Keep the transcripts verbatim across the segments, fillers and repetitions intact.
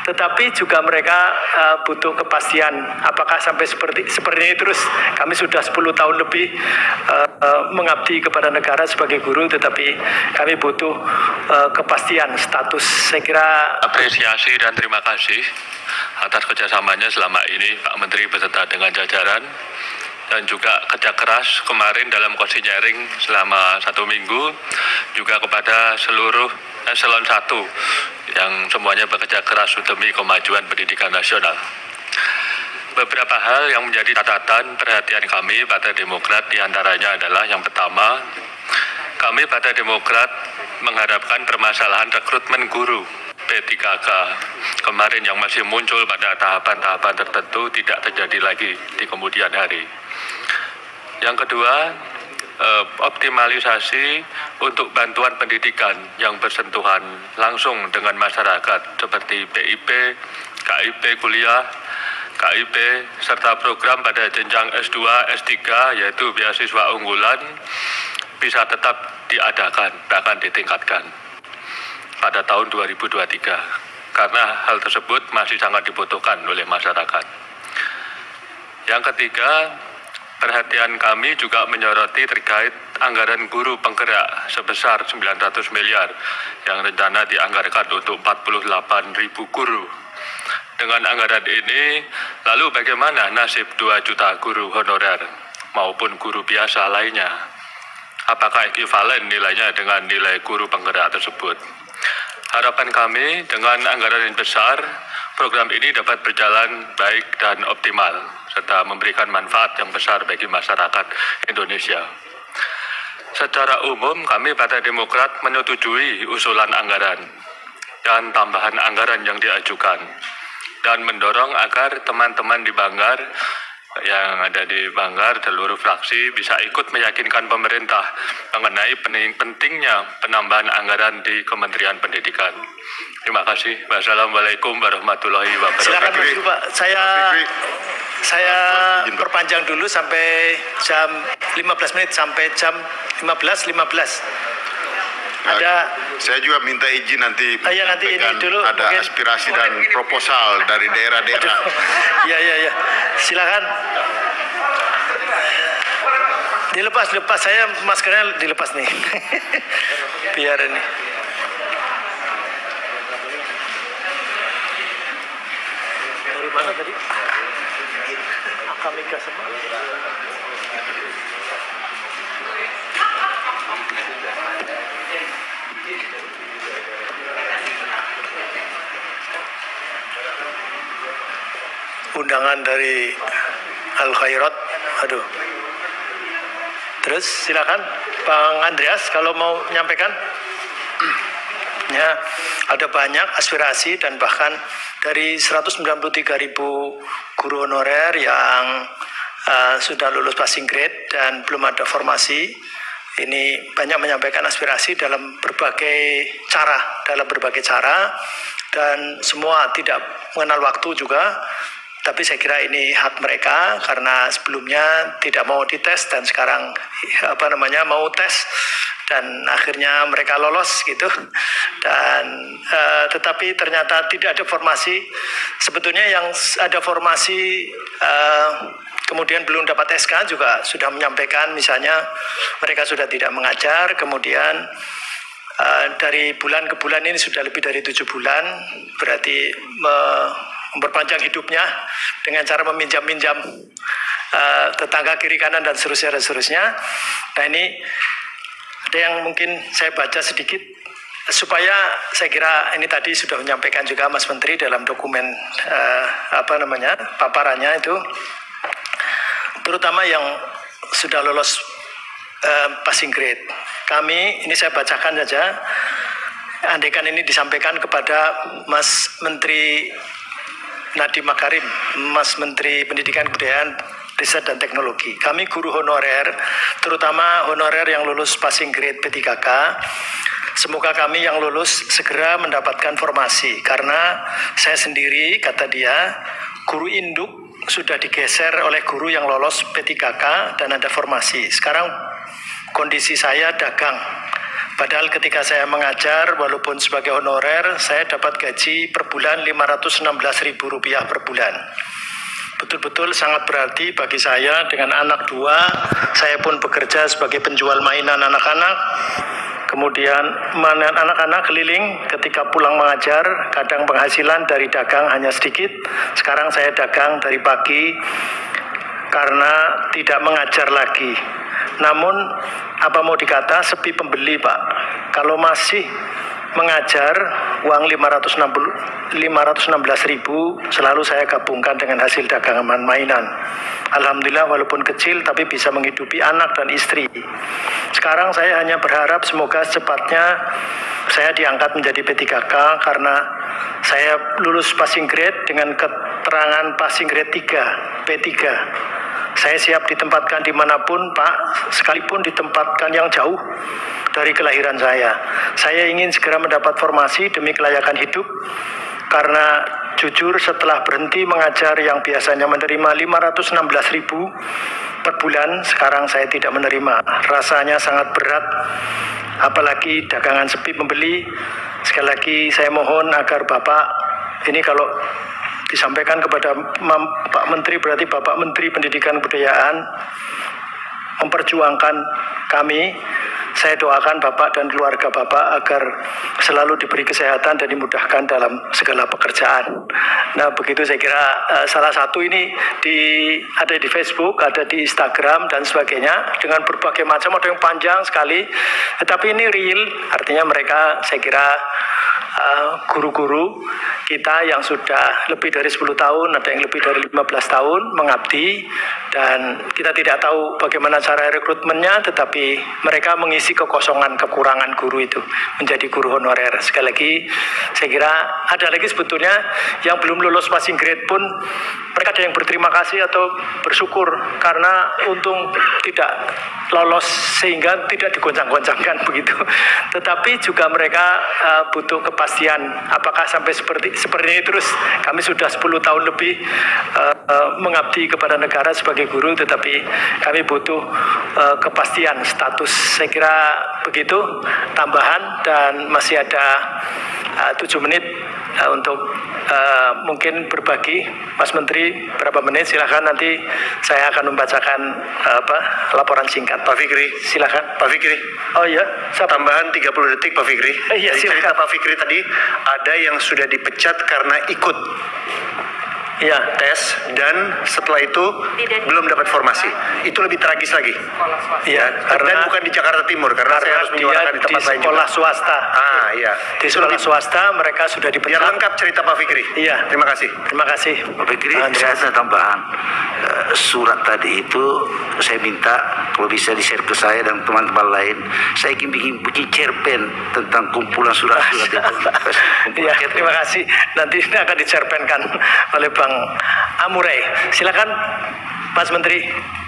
tetapi juga mereka uh, butuh kepastian apakah sampai seperti seperti ini terus. Kami sudah sepuluh tahun lebih uh, uh, mengabdi kepada negara sebagai guru, tetapi kami butuh uh, kepastian status. Saya kira apresiasi dan terima kasih atas kerjasamanya selama ini Pak Menteri beserta dengan jajaran, dan juga kerja keras kemarin dalam konsinyering selama satu minggu, juga kepada seluruh eselon satu yang semuanya bekerja keras demi kemajuan pendidikan nasional. Beberapa hal yang menjadi catatan perhatian kami Partai Demokrat diantaranya adalah yang pertama, kami Partai Demokrat mengharapkan permasalahan rekrutmen guru P tiga K kemarin yang masih muncul pada tahapan-tahapan tertentu tidak terjadi lagi di kemudian hari. Yang kedua, eh, optimalisasi untuk bantuan pendidikan yang bersentuhan langsung dengan masyarakat seperti B I P, K I P kuliah, K I P, serta program pada jenjang S dua, S tiga yaitu beasiswa unggulan bisa tetap diadakan, bahkan ditingkatkan pada tahun dua ribu dua puluh tiga, karena hal tersebut masih sangat dibutuhkan oleh masyarakat. Yang ketiga, perhatian kami juga menyoroti terkait anggaran guru penggerak sebesar sembilan ratus miliar yang rencana dianggarkan untuk empat puluh delapan ribu guru. Dengan anggaran ini, lalu bagaimana nasib dua juta guru honorer maupun guru biasa lainnya? Apakah ekivalen nilainya dengan nilai guru penggerak tersebut? Harapan kami dengan anggaran yang besar, program ini dapat berjalan baik dan optimal, serta memberikan manfaat yang besar bagi masyarakat Indonesia. Secara umum, kami Partai Demokrat menyetujui usulan anggaran dan tambahan anggaran yang diajukan, dan mendorong agar teman-teman di Banggar yang ada di Banggar, seluruh fraksi bisa ikut meyakinkan pemerintah mengenai pentingnya penambahan anggaran di Kementerian Pendidikan. Terima kasih. Wassalamualaikum warahmatullahi wabarakatuh. Silakan dulu Pak, saya saya perpanjang dulu sampai jam lima belas menit, sampai jam lima belas lima belas. Ada, saya juga minta izin nanti, oh ya, nanti ini dulu ada mungkin aspirasi dan proposal dari daerah-daerah. Iya iya iya, silakan. Dilepas lepas saya maskernya dilepas nih, biar ini. Dari mana tadi? Akamika semua. Undangan dari Al Khairat, aduh. Terus silakan Bang Andreas kalau mau menyampaikan. Ya, ada banyak aspirasi dan bahkan dari seratus sembilan puluh tiga ribu guru honorer yang uh, sudah lulus passing grade dan belum ada formasi. Ini banyak menyampaikan aspirasi dalam berbagai cara, dalam berbagai cara, dan semua tidak mengenal waktu juga. Tapi saya kira ini hak mereka karena sebelumnya tidak mau dites dan sekarang apa namanya mau tes dan akhirnya mereka lolos gitu. Dan uh, tetapi ternyata tidak ada formasi. Sebetulnya yang ada formasi uh, kemudian belum dapat S K juga sudah menyampaikan, misalnya mereka sudah tidak mengajar, kemudian uh, dari bulan ke bulan ini sudah lebih dari tujuh bulan, berarti uh, memperpanjang hidupnya dengan cara meminjam-minjam uh, tetangga kiri kanan dan seterusnya dan seterusnya. Nah ini ada yang mungkin saya baca sedikit supaya saya kira ini tadi sudah menyampaikan juga Mas Menteri dalam dokumen uh, apa namanya paparannya itu, terutama yang sudah lolos uh, passing grade. Kami ini saya bacakan saja. Andaikan ini disampaikan kepada Mas Menteri Nadiem Makarim, Mas Menteri Pendidikan Kebudayaan, Riset dan Teknologi. Kami guru honorer, terutama honorer yang lulus passing grade P tiga K, semoga kami yang lulus segera mendapatkan formasi. Karena saya sendiri, kata dia, guru induk sudah digeser oleh guru yang lolos P tiga K dan ada formasi. Sekarang kondisi saya dagang. Padahal ketika saya mengajar, walaupun sebagai honorer, saya dapat gaji per bulan lima ratus enam belas ribu rupiah per bulan. Betul-betul sangat berarti bagi saya. Dengan anak dua, saya pun bekerja sebagai penjual mainan anak-anak. Kemudian mainan anak-anak keliling ketika pulang mengajar, kadang penghasilan dari dagang hanya sedikit. Sekarang saya dagang dari pagi karena tidak mengajar lagi. Namun apa mau dikata, sepi pembeli Pak. Kalau masih mengajar, uang lima ratus enam belas ribu selalu saya gabungkan dengan hasil dagangan mainan. Alhamdulillah walaupun kecil tapi bisa menghidupi anak dan istri. Sekarang saya hanya berharap semoga secepatnya saya diangkat menjadi P tiga K karena saya lulus passing grade dengan keterangan passing grade tiga, P tiga. Saya siap ditempatkan dimanapun Pak, sekalipun ditempatkan yang jauh dari kelahiran saya. Saya ingin segera mendapat formasi demi kelayakan hidup, karena jujur setelah berhenti mengajar yang biasanya menerima lima ratus enam belas ribu per bulan, sekarang saya tidak menerima. Rasanya sangat berat, apalagi dagangan sepi pembeli. Sekali lagi saya mohon agar Bapak, ini kalau disampaikan kepada Pak Menteri, berarti Bapak Menteri Pendidikan Kebudayaan, memperjuangkan kami. Saya doakan Bapak dan keluarga Bapak agar selalu diberi kesehatan dan dimudahkan dalam segala pekerjaan. Nah, begitu saya kira uh, salah satu ini di ada di Facebook, ada di Instagram dan sebagainya dengan berbagai macam, ada yang panjang sekali. Tetapi ini real, artinya mereka saya kira guru-guru uh, kita yang sudah lebih dari sepuluh tahun, ada yang lebih dari lima belas tahun mengabdi, dan kita tidak tahu bagaimana cara rekrutmennya, tetapi mereka mengisi kekosongan, kekurangan guru itu menjadi guru honorer. Sekali lagi saya kira ada lagi sebetulnya yang belum lulus passing grade pun mereka ada yang berterima kasih atau bersyukur karena untung tidak lolos sehingga tidak digoncang-goncangkan begitu. Tetapi juga mereka uh, butuh kepastian apakah sampai seperti seperti ini terus. Kami sudah sepuluh tahun lebih uh, uh, mengabdi kepada negara sebagai guru, tetapi kami butuh uh, kepastian status. Saya kira begitu tambahan, dan masih ada uh, tujuh menit uh, untuk uh, mungkin berbagi. Mas Menteri berapa menit, silahkan, nanti saya akan membacakan uh, apa laporan singkat. Pak Fikri, silakan. Pak Fikri. Oh iya, siapa? Tambahan tiga puluh detik Pak Fikri. Eh, iya, Jadi cerita Pak Fikri tadi ada yang sudah dipecat karena ikut Iya. tes dan setelah itu belum dapat formasi. Itu lebih tragis lagi. Iya, Karena karena bukan di Jakarta Timur, karena, saya harus menyuarakan di di tempat lain sekolah juga. swasta. Ah, iya. Di Itu sekolah lebih- swasta mereka sudah Biar dipecat. lengkap cerita Pak Fikri. Iya. Terima kasih. Terima kasih. Pak Fikri, Pak saya Andreas. ada tambahan. Eh, Surat tadi itu saya minta kalau bisa di-share ke saya dan teman-teman lain. Saya ingin bikin, bikin cerpen tentang kumpulan surat-surat itu. Kumpulan Iya, cerpen. terima kasih. Nanti ini akan dicerpenkan oleh Bang Amurai. Silakan, Mas Menteri.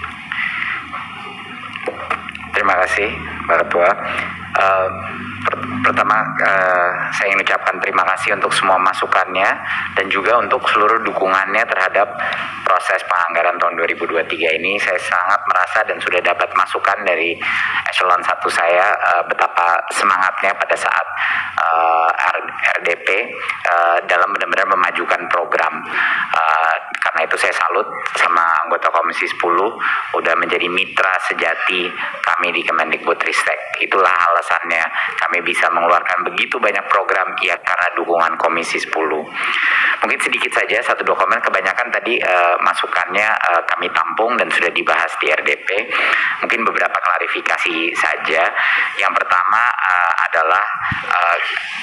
Terima kasih, Pak Ketua. Uh, per- pertama, uh, saya ingin ucapkan terima kasih untuk semua masukannya dan juga untuk seluruh dukungannya terhadap proses penganggaran tahun dua ribu dua puluh tiga ini. Saya sangat merasa dan sudah dapat masukan dari eselon satu saya uh, betapa semangatnya pada saat uh, R D P uh, dalam benar-benar memajukan program. Uh, karena itu saya salut sama anggota Komisi sepuluh udah menjadi mitra sejati kami di Kemendikbudristek. Itulah alasannya kami bisa mengeluarkan begitu banyak program, ya karena dukungan Komisi sepuluh. Mungkin sedikit saja, satu dua komen, kebanyakan tadi uh, masukannya uh, kami tampung dan sudah dibahas di R D P. Mungkin beberapa klarifikasi saja. Yang pertama uh, adalah uh,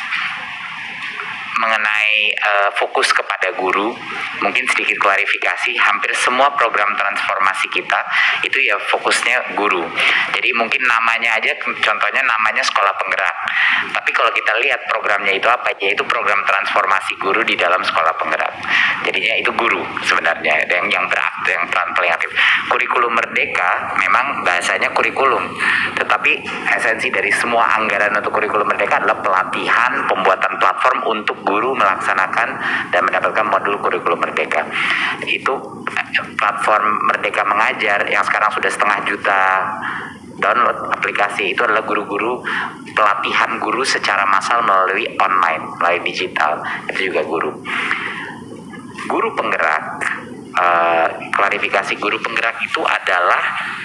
mengenai uh, fokus kepada guru. Mungkin sedikit klarifikasi, hampir semua program transformasi kita itu ya fokusnya guru. Jadi mungkin namanya aja, contohnya namanya sekolah penggerak, tapi kalau kita lihat programnya itu apa, yaitu program transformasi guru di dalam sekolah penggerak. Jadinya itu guru sebenarnya yang yang beraktif, yang peran paling aktif. Kurikulum Merdeka memang bahasanya kurikulum, tetapi esensi dari semua anggaran untuk kurikulum Merdeka adalah pelatihan, pembuatan platform untuk guru melaksanakan dan mendapatkan modul kurikulum Merdeka. Itu platform Merdeka Mengajar yang sekarang sudah setengah juta download aplikasi. Itu adalah guru-guru, pelatihan guru secara massal melalui online, melalui digital. Itu juga guru. Guru penggerak, uh, klarifikasi guru penggerak itu adalah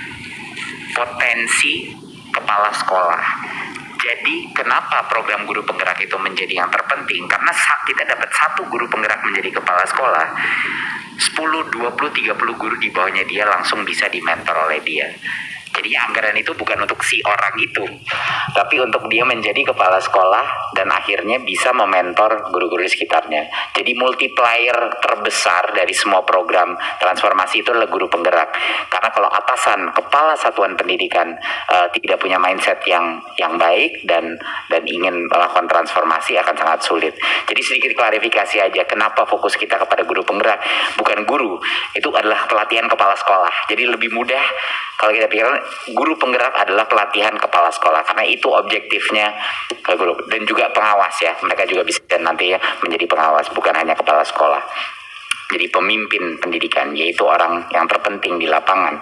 potensi kepala sekolah. Jadi kenapa program guru penggerak itu menjadi yang terpenting? Karena saat kita dapat satu guru penggerak menjadi kepala sekolah, sepuluh, dua puluh, tiga puluh guru di bawahnya dia langsung bisa dimentor oleh dia. Jadi anggaran itu bukan untuk si orang itu, tapi untuk dia menjadi kepala sekolah dan akhirnya bisa mementor guru-guru di sekitarnya. Jadi multiplier terbesar dari semua program transformasi itu adalah guru penggerak. Karena kalau atasan, kepala satuan pendidikan uh, tidak punya mindset yang yang baik dan dan ingin melakukan transformasi akan sangat sulit. Jadi sedikit klarifikasi aja, kenapa fokus kita kepada guru penggerak, bukan guru, itu adalah pelatihan kepala sekolah. Jadi lebih mudah kalau kita pikirkan guru penggerak adalah pelatihan kepala sekolah, karena itu objektifnya guru, dan juga pengawas ya, mereka juga bisa nanti ya menjadi pengawas, bukan hanya kepala sekolah. Jadi pemimpin pendidikan, yaitu orang yang terpenting di lapangan.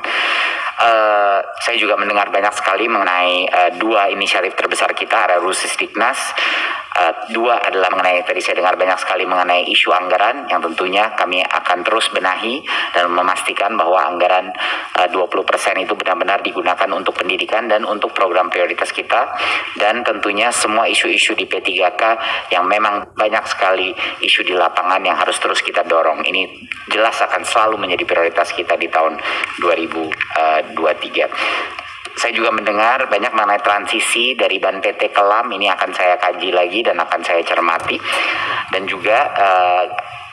Uh, saya juga mendengar banyak sekali mengenai uh, dua inisiatif terbesar kita, ada Rusisdiknas. Uh, dua adalah mengenai, tadi saya dengar banyak sekali mengenai isu anggaran, yang tentunya kami akan terus benahi dan memastikan bahwa anggaran uh, dua puluh persen itu benar-benar digunakan untuk pendidikan dan untuk program prioritas kita. Dan tentunya semua isu-isu di P tiga K yang memang banyak sekali isu di lapangan yang harus terus kita dorong. Ini jelas akan selalu menjadi prioritas kita di tahun dua ribu dua puluh tiga. Saya juga mendengar banyak mengenai transisi dari Ban P T ke L A M. Ini akan saya kaji lagi dan akan saya cermati. Dan juga uh,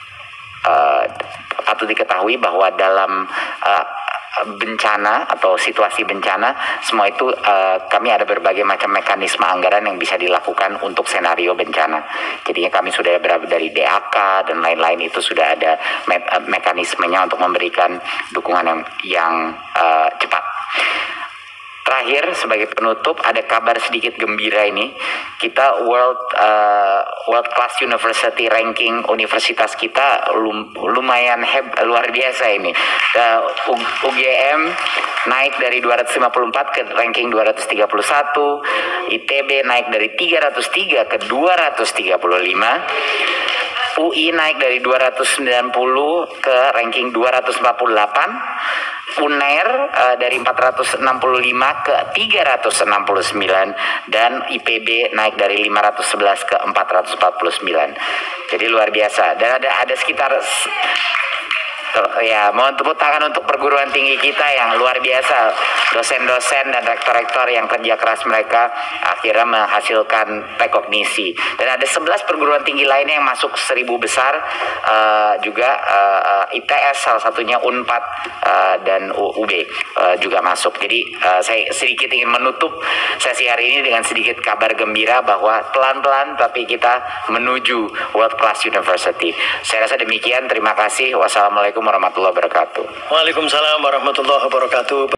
uh, patut diketahui bahwa dalam uh, bencana atau situasi bencana, semua itu uh, kami ada berbagai macam mekanisme anggaran yang bisa dilakukan untuk senario bencana. Jadinya kami sudah berada dari D A K dan lain-lain, itu sudah ada me mekanismenya untuk memberikan dukungan yang, yang uh, cepat. Terakhir, sebagai penutup, ada kabar sedikit gembira ini. Kita World uh, World Class University ranking universitas kita lum, lumayan heb, luar biasa ini. Uh, U G M naik dari dua ratus lima puluh empat ke ranking dua ratus tiga puluh satu, I T B naik dari tiga ratus tiga ke dua ratus tiga puluh lima. U I naik dari dua ratus sembilan puluh ke ranking dua ratus empat puluh delapan. U N E R uh, dari empat ratus enam puluh lima ke tiga ratus enam puluh sembilan, dan I P B naik dari lima ratus sebelas ke empat ratus empat puluh sembilan. Jadi luar biasa. Dan ada ada sekitar ya, mohon tepuk tangan untuk perguruan tinggi kita yang luar biasa, dosen-dosen dan rektor-rektor yang kerja keras mereka akhirnya menghasilkan rekognisi. Dan ada sebelas perguruan tinggi lainnya yang masuk seribu besar, uh, juga uh, I T S salah satunya Unpad uh, dan U B uh, juga masuk. Jadi uh, saya sedikit ingin menutup sesi hari ini dengan sedikit kabar gembira bahwa pelan-pelan tapi kita menuju World Class University. Saya rasa demikian. Terima kasih. Wassalamualaikum warahmatullahi wabarakatuh. Waalaikumsalam warahmatullahi wabarakatuh.